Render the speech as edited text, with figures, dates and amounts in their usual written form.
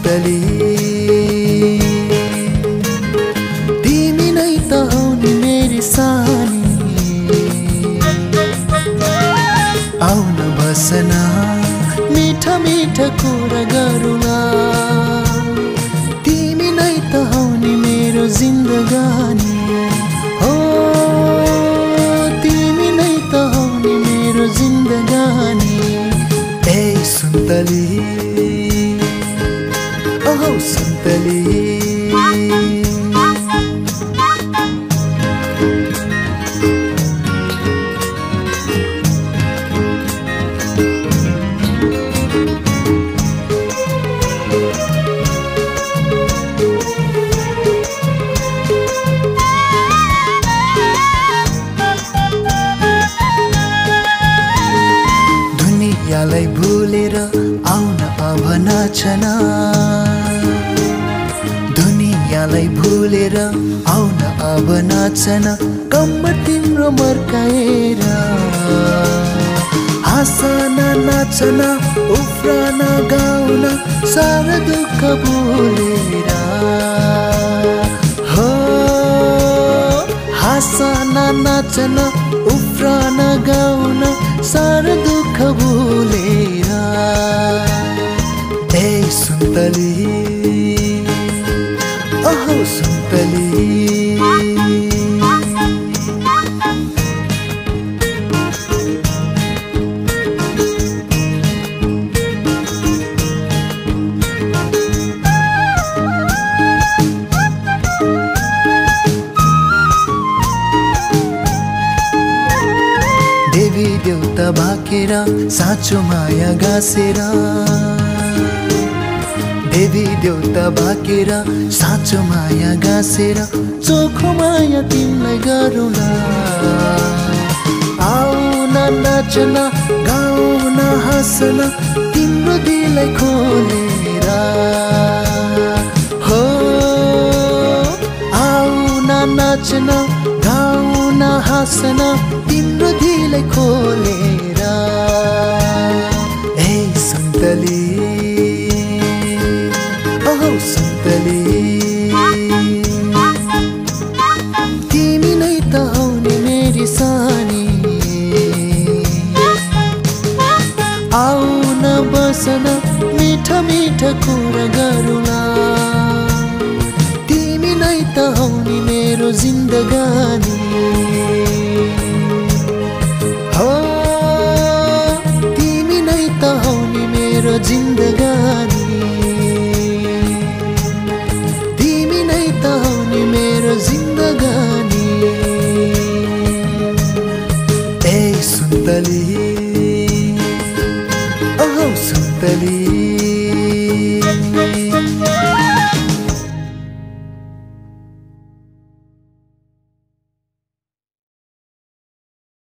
सुन्तली तिमी नै त हौ नि मेरी सानी आउन बसना मीठा मीठा कुरा गरौँला तिमी नै त हौ नि मेरो जिन्दगानी हो तिमी नै त हौ नि मेरो जिन्दगानी ए सुन्तली ओहो सुन्तली दुनियाँलाई भुलेर आउन अब नाचन दुनियाँलाई भुलेर आउन अब नाचन कम्म तिम्रो मर्काएर हाँसन नाचन उफ्रन गाउन सारा दुःख भुलेर हो हाँसन नाचन उफ्रन गाउन सारा दुःख भुलेर ए सुन्तली ओहो सुन्तली देवी देउता भाकेर साँचो माया गाँसेर देवी देउता भाकेर साँचो माया गाँसेर चोखो माया तिमीलाई गरौँला आउन नाचन गाउन हाँसन तिम्रो दिललाई खोलेर हो आउन नाचन गाउन हाँसन तिम्रो दिललाई खोलेर ए सुन्तली ओहो सुन्तली तिमी नै त हौ नि मेरी सानी आउन बसन मीठा मीठा कुरा गरौँला तिमी नै त हौ नि मेरो जिन्दगानी हो तिमी नै त हौ नि मेरो जिन्दगानी तिमी नै त हौ नि मेरो जिन्दगानी ए सुन्तली ओहो सुन्तली